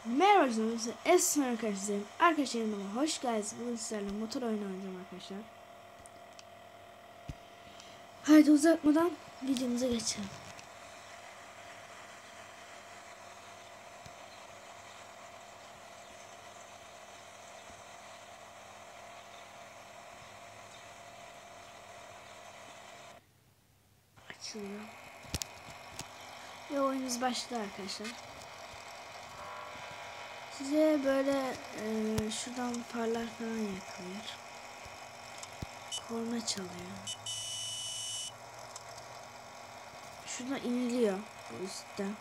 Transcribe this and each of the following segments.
Merhaba arkadaşlar, Esmer arkadaşlarım. Arkadaşlarıma hoş geldiniz. Bugün sizlerle motor oyunu oynayacağım arkadaşlar. Haydi uzatmadan videomuza geçelim. Açılıyor. Ve oyunumuz başladı arkadaşlar. Size böyle şuradan farlar falan yakılıyor. Korna çalıyor. Şuradan iniliyor bu üstten.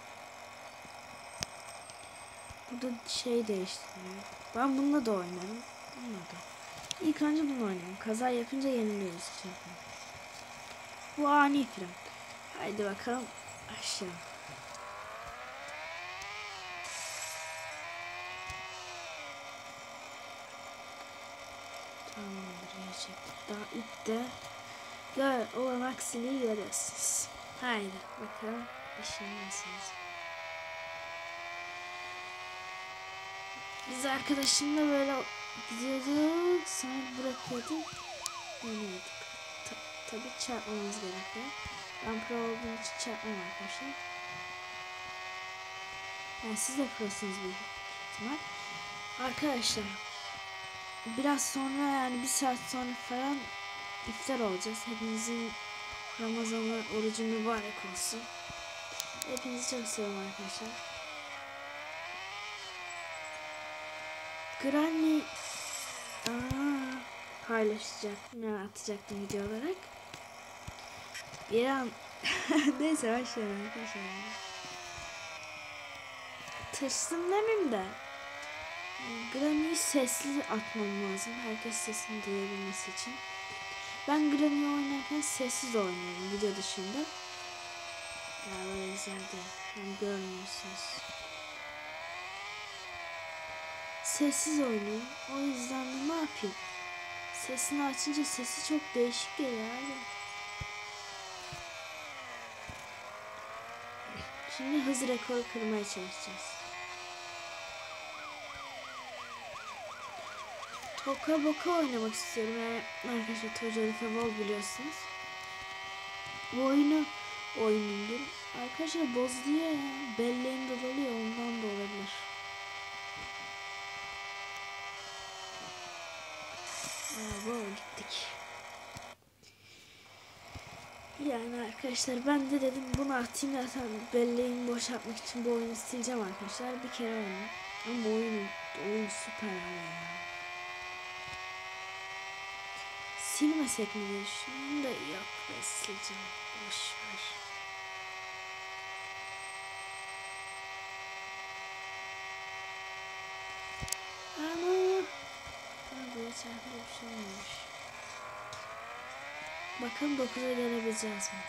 Burada şey değiştiriyor. Ben bununla da oynarım. Bununla da. İlk önce bunu oynayalım. Kaza yapınca yeniliyoruz. Bu ani fren. Haydi bakalım aşağı. Tamamdır, gerçekten. Daha ilk de olan aksiliği görüyorsunuz. Haydi bakalım işin nasıl. Biz arkadaşımla böyle gidiyorduk, sonra bırakıyorduk, dönüyorduk. Tabii çarpmamız gerekiyor. Ben pro olduğum için çarpmam arkadaşlar. Yani siz de prosunuz büyük ihtimal. Arkadaşlar biraz sonra, yani bir saat sonra falan iftar olacağız. Hepinizin Ramazan'ı, orucu mübarek olsun. Hepinizi çok seviyorum arkadaşlar. Granny paylaşacaktım, yani atacaktım video olarak. Bir an neyse başlayalım arkadaşlar. Tırsım demeyeyim de Granny'yi sesli atmam lazım. Herkes sesini duyabilmesi için. Ben Granny oynarken sessiz oynuyorum video dışında. Ya böyle güzel değil. Yani görmüyorsunuz. Sessiz oynuyorum. O yüzden de ne yapayım? Sesini açınca sesi çok değişik geliyor abi. Şimdi hız rekoru kırmaya çalışacağız. Toka boka oynamak istiyorum. Yani arkadaşlar Toca Bol biliyorsunuz. Bu oyunu oynayayım. Arkadaşlar bozuluyor ya. Belleğim doluyor, ondan da olabilir. Böyle gittik. Yani arkadaşlar ben de dedim bunu atayım, zaten belleğimi boşaltmak için bu oyunu sileceğim arkadaşlar. Bir kere oynadım. Ama oyun süper ya. Silmesek mi diye düşünüyorum da yok, ben sileceğim. Boşver. Ama böyle çarpıda bir şey olmuş. Bakalım 9'a gelebileceğiz mi?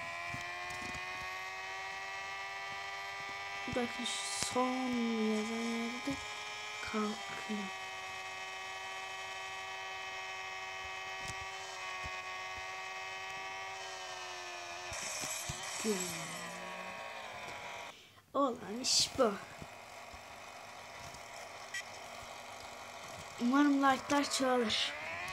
Bakın şu son yazan yerde kalkıyor. Olan iş bu. Umarım like'lar çoğalır.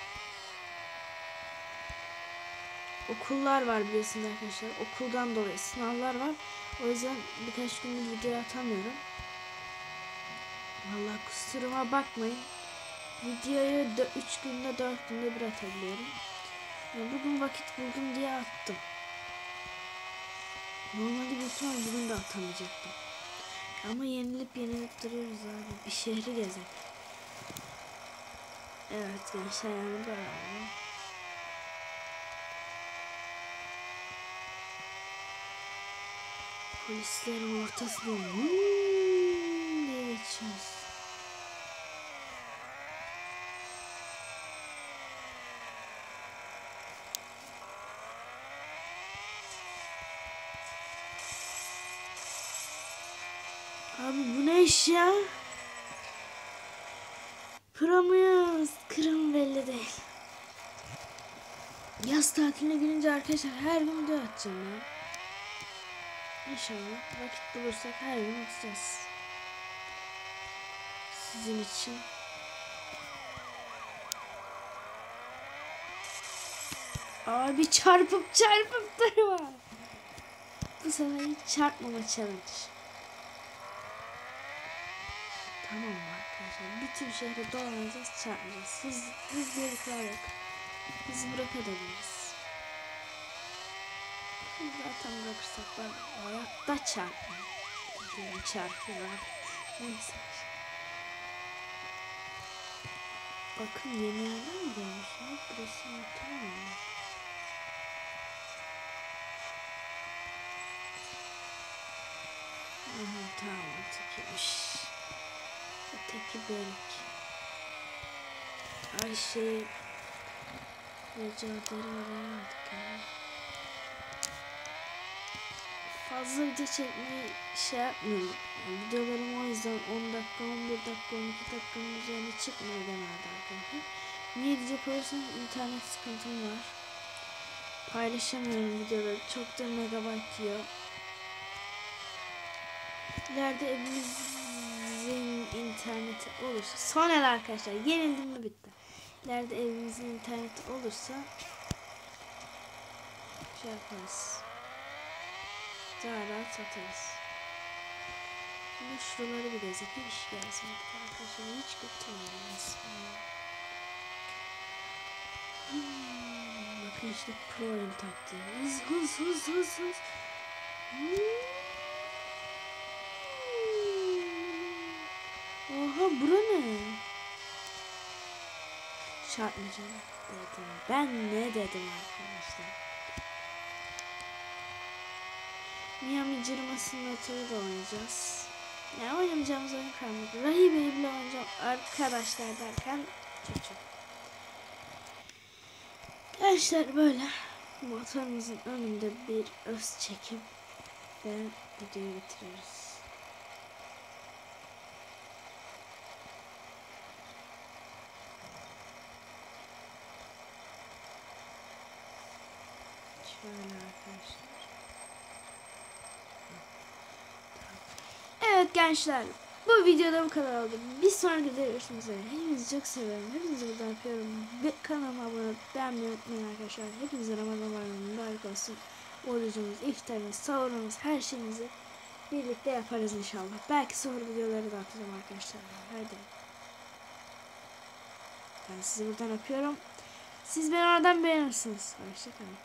Okullar var biliyorsunuz arkadaşlar. Okuldan dolayı sınavlar var. O yüzden birkaç gündür video atamıyorum. Vallahi kusuruma bakmayın. Videoyu 3 günde 4 günde bir atabiliyorum. Yani bugün vakit buldum diye attım. Normalde büyük ihtimal bugün de atamayacaktım. Ama yenilip duruyoruz abi. Bir şehri gezelim. Evet gençler, yani böyle. Polislerin ortasında diye geçiyoruz. Abi bu ne iş ya? Pro muyuz? Kırım belli değil. Yaz tatiline girince arkadaşlar her gün video atacağım ya. İnşallah vakit bulursak her gün atacağız. sizin için. Abi çarpıp durma. Bu sefer hiç çarpmama challenge. Tamam mı arkadaşlar? Bütün şehri dolanacağız, çarpmayacağız. Hız diye bir kural yok. Hızı bırakabiliriz. Hız zaten bırakırsak ben hayatta çarpmam. Diyorum çarpıyorlar. Neyse. Bakın yeni yerler mi gelmiş? Burası tamam mı? Aha tamam ötekiymiş. Öteki bölük. Ayşe Recaderi arayamadık ya. Fazla video çekmeyi şey yapmıyorum. Yani videolarım o yüzden 10 dakika, 11 dakika, 12 dakikanın üzerine çıkmıyor genelde arkadaşlar. Niye diyecek olursanız internet sıkıntım var. Paylaşamıyorum videoları. Çok da megabayt yiyor. İleride evimizin interneti olursa son el arkadaşlar yenildim mi bitti. İleride evimizin interneti olursa şey yaparız. Daha rahat satarız. Şimdi şuraları bir gezip bir iş gelsin arkadaşlar. Hiç götürmüyoruz. Bakın işte pro oyun taktiği. Hız. Oha bura ne? Çarpmayacağım dedim. Ben ne dedim arkadaşlar? Miami Cırma Simulator'u da oynayacağız. Yani oynamayacağımız oyun kalmadı. Rahibe'yi bile oynayacağım arkadaşlar derken çocuk. Gençler böyle motorumuzun önünde bir öz çekim ve videoyu bitiriyoruz. Şöyle arkadaşlar. Evet gençler, bu videoda bu kadar oldu. Bir sonraki videoda görüşmek üzere. Hepinizi çok seviyorum. Hepinizi buradan öpüyorum. Kanalıma abone olup beğenmeyi unutmayın arkadaşlar. Hepinize Ramazan bayramı mübarek olsun. Orucumuz, iftarımız, sahurumuz, her şeyimizi birlikte yaparız inşallah. Belki sonra videoları da atacağım arkadaşlar. Hadi. Ben sizi buradan öpüyorum. Siz beni oradan beğenirsiniz. Hoşçakalın.